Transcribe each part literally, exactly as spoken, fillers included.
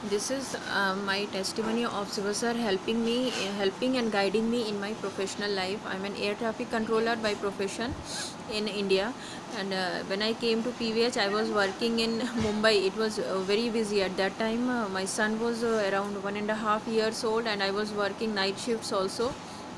This is uh, my testimony of Siva sir helping me, helping and guiding me in my professional life. I'm an air traffic controller by profession in India, and uh, when I came to P V H, I was working in Mumbai. It was uh, very busy at that time. Uh, my son was uh, around one and a half years old, and I was working night shifts also,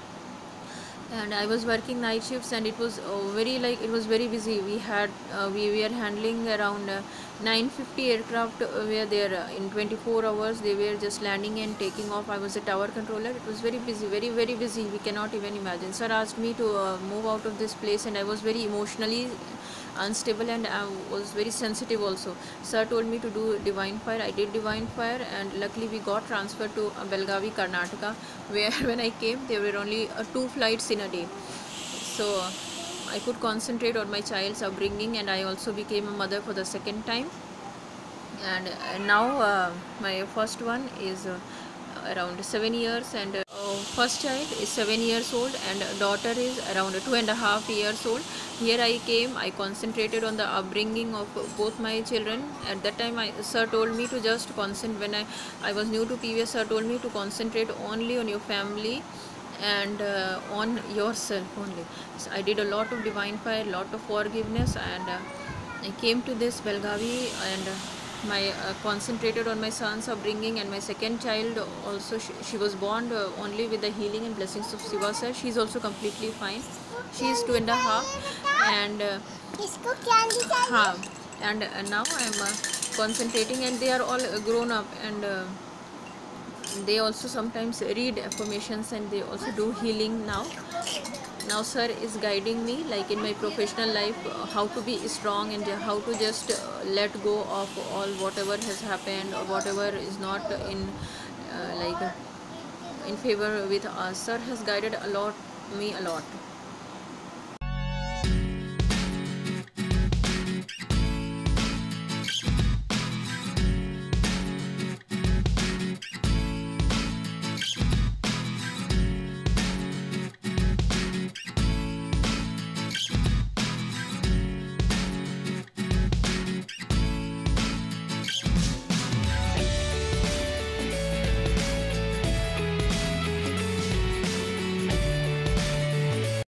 and I was working night shifts, and it was uh, very like it was very busy. We had uh, we were handling around uh, nine hundred fifty aircraft uh, were there uh, in twenty-four hours. They were just landing and taking off. I was a tower controller. It was very busy, very very busy. We cannot even imagine. Sir asked me to uh, move out of this place, and I was very emotionally unstable, and I was very sensitive also. Sir told me to do Divine Fire. I did Divine Fire, and luckily we got transferred to uh, Belgavi, Karnataka, where when I came there were only uh, two flights in a day. So I could concentrate on my child's upbringing, and I also became a mother for the second time. And uh, now uh, my first one is uh, around seven years, and uh, first child is seven years old, and daughter is around two and a half years old. Here I came, I concentrated on the upbringing of both my children. At that time, I, sir told me to just concentrate. When I, I was new to P V S, sir told me to concentrate only on your family and uh, on yourself only. So I did a lot of Divine Fire, lot of forgiveness, and uh, I came to this Belgavi, and uh, my uh, concentrated on my son's upbringing, and my second child also, she, she was born uh, only with the healing and blessings of Siva sir. She is also completely fine. She is two and a half, and uh, ha, and uh, now I am uh, concentrating, and they are all uh, grown up, and uh, they also sometimes read affirmations, and they also do healing now. Now sir is guiding me, like in my professional life, uh, how to be strong, and how to just uh, let go of all whatever has happened, or whatever is not in uh, like uh, in favor with us. Sir has guided a lot me a lot.